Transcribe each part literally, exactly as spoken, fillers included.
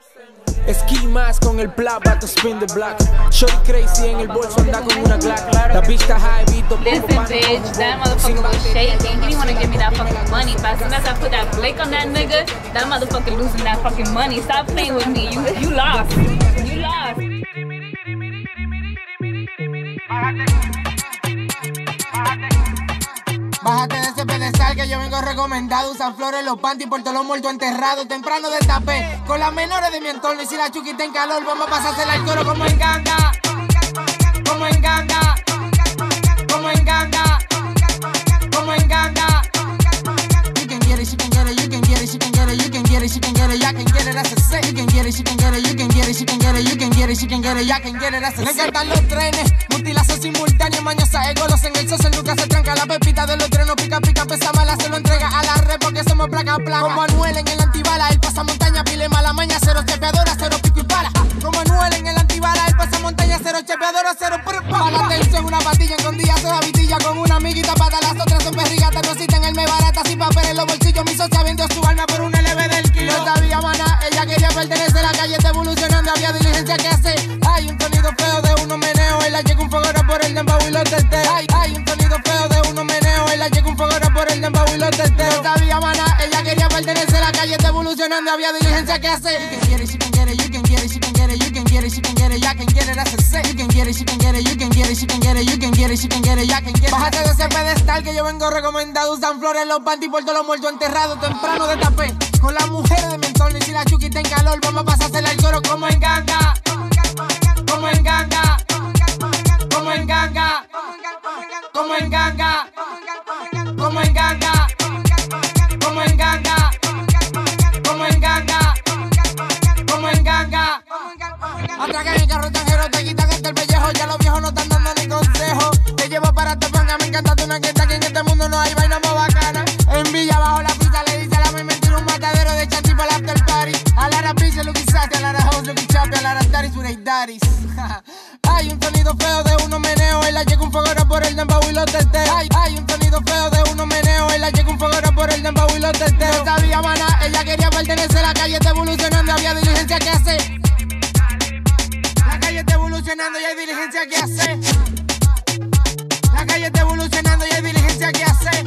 Ski mask con el plat, about to spin the block. Shorty crazy en el bolso anda con una Glock. La vista high, Vito. Listen, bitch, that motherfucker was shaking. He didn't want to give me that fucking money. But as soon as I put that flick on that nigga, that motherfucker losing that fucking money. Stop playing with me. You, you lost. You lost. Bájate de ese pedestal que yo vengo recomendado. Usan flores los panties por todos los muertos enterrados. Temprano destapé con las menores de mi entorno. Y si la chuquita en calor, vamos a pasársela al coro como en ganga. Como en ganga. Como en ganga. Como en ganga. You can get it, she can get it, you can get it, she can get it, you can get it, she can get it, ya can get it, that's a set. You can get it, she can get it, you can get it, she can get it, you can get it, she can get it, ya can get it, that's a set. Me encantan los trenes, mutilación simultánea, mañosa, egolos en el social, nunca se tranca la pepita de los trenos, pica, pica, pesa mala, se lo entrega a la red porque somos placa, placa. Como Anuel en el antibala, el pasamontaña, pile mala maña, cero chepeadora, cero pico y pala. Como Anuel en el antibala, el pasamontaña, cero chepeadora, cero pala. Para la atención, una patilla escondida, se da vitilla con una amiguita pata, las otras son perrigatas, no citan el me barata, sin papel en los bolsillos, mi socia vendió su alma por un L V del kilo. No sabía maná, ella quería pertenecer a la calle, está evolucionando, había diligencia que hacer. Hay un sonido feo de unos meneos, él la llega un fogoro por el dembow y los teteos. Hay, hay un sonido feo de unos meneos, él la llega un fogoro por el dembow y los teteos. No sabía maná, ella quería pertenecer a la calle, está evolucionando, había diligencia que hacer. You can get it, she can get it, you can get it, she can get it, you can get it, she can get it, ya can get it, that's a set. You can get it, she can get it, you can get it, she can get it, you can get it, she can get it, ya can get it. Bájate de ese pedestal que yo vengo recomendado, usan flores los panties por todos los muertos enterrados, temprano de tapé con las mujeres de mi entorno. Y si la chuquita en calor, vamos a pasársela al coro como en ganga. Como en ganga. Como en ganga. Como en ganga. Como en ganga. Como en ganga. Como en ganga. Como en ganga. Atracan el carro extranjero, te quitan hasta el pellejo. Ya los viejos no están dando ni consejo. Te llevo para tu panga, me encanta tu naqueta, que en este mundo no hay vaina más bacana. En Villa bajo la pista le dice a la misma mentira un matadero de chanti para el after party. A la rapiche, lo que saque, a la house, lo que chape, a la daddies with their daddies. Hay un sonido feo de unos meneos, él la llega un fogoro por el dembow y los teteos. Hay, hay un sonido feo de unos meneos, él la llega un fogoro por el dembow y los teteos. No sabía maná, ella quería pertenecer a la calle, está evolucionando, había diligencia que hacer. La calle está evolucionando y hay diligencia que hacer. La calle está evolucionando y hay diligencia que hacer.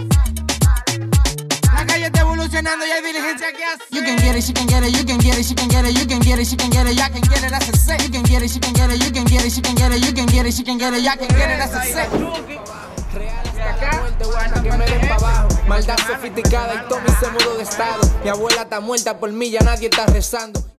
La calle está evolucionando y hay diligencia que hacer. You can get it, she can get it, you can get it, she can get it, you can get it, she can get it, ya can get it, that's a set. You can get it, she can get it, you can get it, she can get it, you can get it, she can get it, ya can get it, that's a set. Real hasta la muerte, buena que me den pa' abajo. Maldad sofisticada y Tommy se mudó de estado. Mi abuela está muerta por mí, ya nadie está rezando.